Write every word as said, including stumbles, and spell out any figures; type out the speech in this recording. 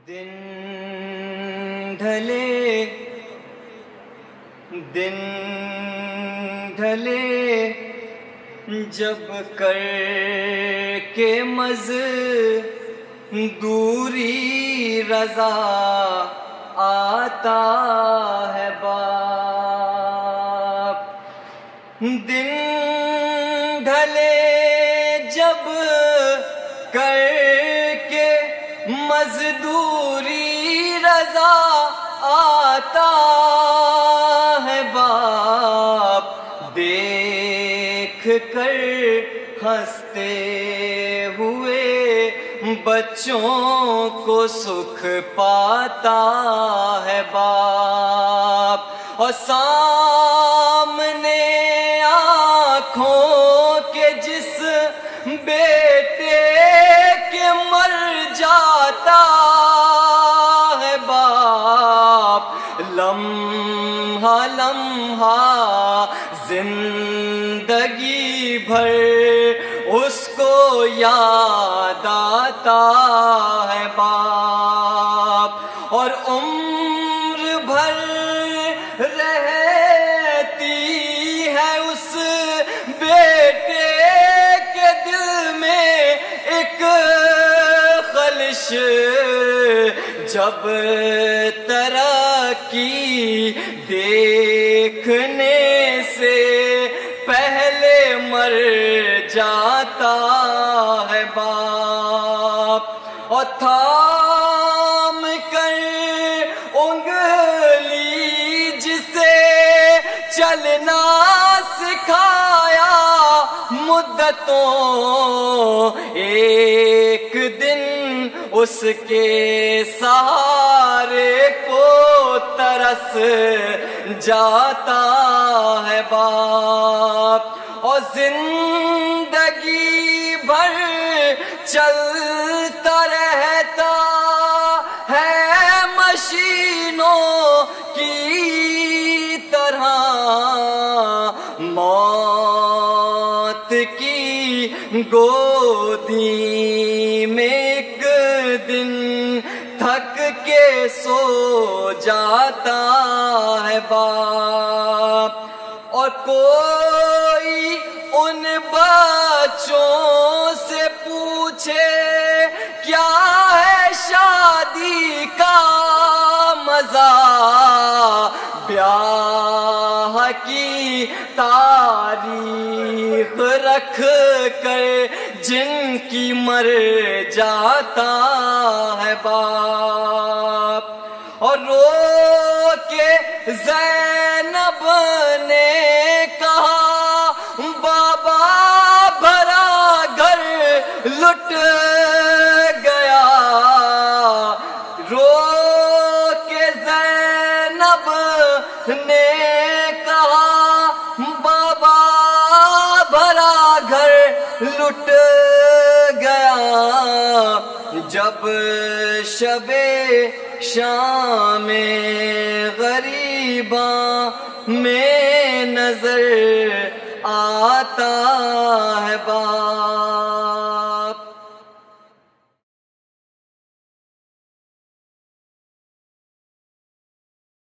دن ڈھلے دن ڈھلے جب کر کے مزدوری رضا آتا ہے باپ. دن ڈھلے جب کر کے مزدوری رضا آتا ہے باپ. دیکھ کر ہنستے ہوئے بچوں کو سکھ پاتا ہے باپ. اور سامنے آنکھوں کے جس بیٹے کے مر جاتا ہے باپ. لمحہ لمحہ زندگی بھر اس کو یاد آتا ہے باپ. اور عمر بھر رہتی ہے اس بیٹے کے دل میں ایک خلش. جب ترقی دیکھنے سے پہلے مر جاتا ہے باپ. اور تھام کر انگلی جسے چلنا سکھایا مدتوں ایک دن اس کے سہارے کو ترس جاتا ہے باپ. اور زندگی بھر چلتا رہتا ہے مشینوں کی طرح. موت کی گودی میں ایک دن تھک کے سو جاتا ہے باپ. اور کوئی ان بچوں سے پوچھے کیا ہے شادی کا مزہ. بیاہ کی تاریخ رکھ کر جن کی مر جاتا ہے باپ. اور رو کے زینب نے کہا بابا بھرا گھر لٹ گیا. رو کے زینب نے کہا بابا بھرا گھر لٹ گیا. جب شب شام غریباں میں نظر آتا ہے باپ.